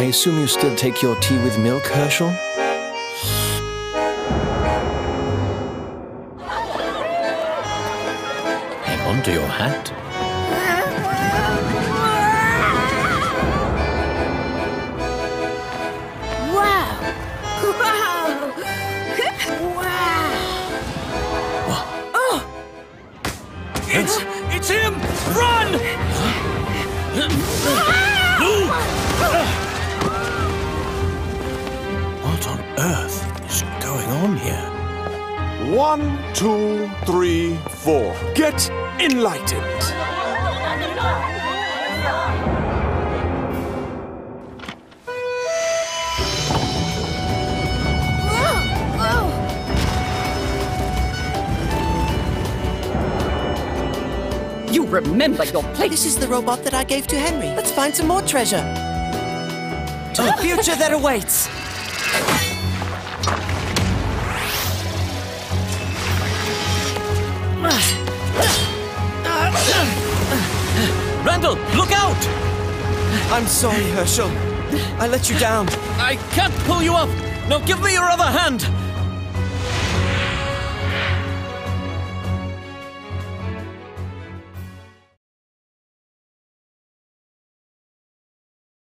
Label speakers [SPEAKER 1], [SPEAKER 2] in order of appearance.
[SPEAKER 1] I assume you still take your tea with milk, Herschel?
[SPEAKER 2] Hang on to your hat.
[SPEAKER 3] Wow! Wow!
[SPEAKER 2] It's him! Run! What on earth is going on here?
[SPEAKER 4] 1, 2, 3, 4. Get enlightened.
[SPEAKER 5] You remember your place.
[SPEAKER 6] This is the robot that I gave to Henry. Let's find some more treasure. To the future that awaits.
[SPEAKER 2] Randall, look out!
[SPEAKER 6] I'm sorry, Herschel. I let you down.
[SPEAKER 2] I can't pull you up. Now give me your other hand.